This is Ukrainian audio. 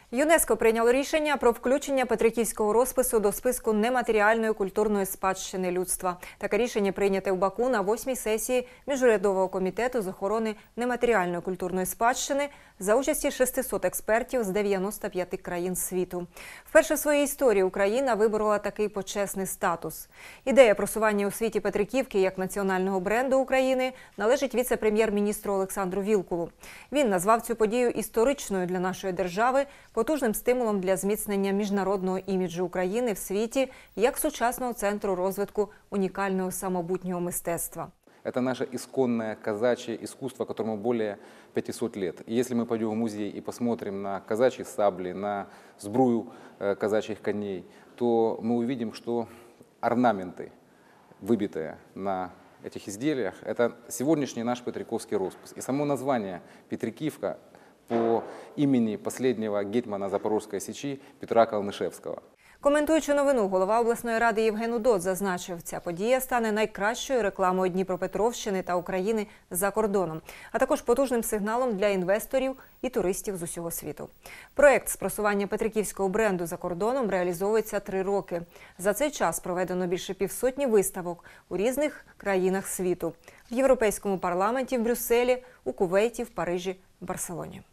ЮНЕСКО прийняло рішення про включення петриківського розпису до списку нематеріальної культурної спадщини людства. Таке рішення прийняте у Баку на 8-й сесії Міжурядового комітету з охорони нематеріальної культурної спадщини за участі 600 експертів з 95 країн світу. Вперше в своїй історії Україна виборола такий почесний статус. Ідея просування у світі Петриківки як національного бренду України належить віце-прем'єр-міністру Олександру Вілкулу. Він назвав цю подію історичною для нашої держави, потужним стимулом для зміцнення міжнародного іміджу України в світі як сучасного центру розвитку унікального самобутнього мистецтва. Это наше исконное казачье искусство, которому более 500 лет. И если мы пойдем в музей и посмотрим на казачьи сабли, на сбрую казачьих коней, то мы увидим, что орнаменты, выбитые на этих изделиях, это сегодняшний наш петриковский роспись. И само название «Петриківка» по имени последнего гетьмана Запорожской Січі Петра Калнишевського. Коментуючи новину, голова обласної ради Євген Удод зазначив, ця подія стане найкращою рекламою Дніпропетровщини та України за кордоном, а також потужним сигналом для інвесторів і туристів з усього світу. Проєкт з просування петриківського бренду за кордоном реалізовується 3 роки. За цей час проведено більше півсотні виставок у різних країнах світу – в Європейському парламенті в Брюсселі, у Кувейті, в Парижі, в Барселоні.